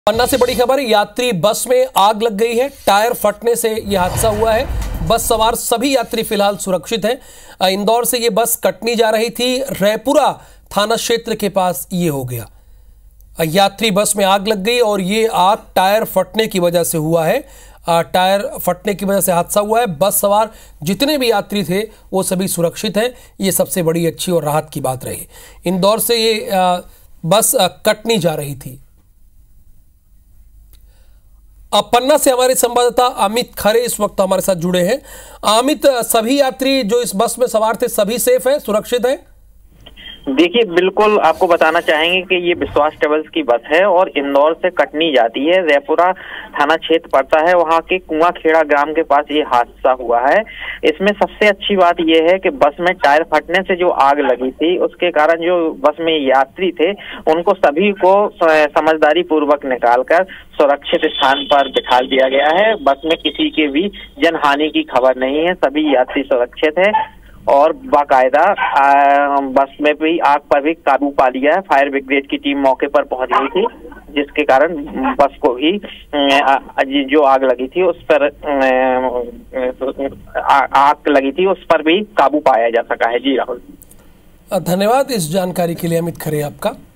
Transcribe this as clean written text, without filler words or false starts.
पन्ना से बड़ी खबर, यात्री बस में आग लग गई है। टायर फटने से यह हादसा हुआ है। बस सवार सभी यात्री फिलहाल सुरक्षित हैं। इंदौर से यह बस कटनी जा रही थी। रैपुरा थाना क्षेत्र के पास ये हो गया। यात्री बस में आग लग गई और ये आग टायर फटने की वजह से हुआ है। टायर फटने की वजह से हादसा हुआ है। बस सवार जितने भी यात्री थे वो सभी सुरक्षित हैं। ये सबसे बड़ी अच्छी और राहत की बात रही। इंदौर से ये बस कटनी जा रही थी। अब पन्ना से हमारे संवाददाता अमित खरे इस वक्त हमारे साथ जुड़े हैं। अमित, सभी यात्री जो इस बस में सवार थे सभी सेफ हैं, सुरक्षित हैं? देखिए, बिल्कुल आपको बताना चाहेंगे कि ये विश्वास ट्रेवल्स की बस है और इंदौर से कटनी जाती है। रैपुरा थाना क्षेत्र पड़ता है, वहाँ के कुआं खेड़ा ग्राम के पास ये हादसा हुआ है। इसमें सबसे अच्छी बात यह है कि बस में टायर फटने से जो आग लगी थी उसके कारण जो बस में यात्री थे उनको सभी को समझदारी पूर्वक निकालकर सुरक्षित स्थान पर बिठा दिया गया है। बस में किसी के भी जनहानि की खबर नहीं है, सभी यात्री सुरक्षित है और बाकायदा बस में भी आग पर भी काबू पा लिया है। फायर ब्रिगेड की टीम मौके पर पहुंच गई थी, जिसके कारण बस को ही जो आग लगी थी उस पर आग लगी थी उस पर भी काबू पाया जा सका है। जी राहुल, धन्यवाद इस जानकारी के लिए अमित खरे आपका।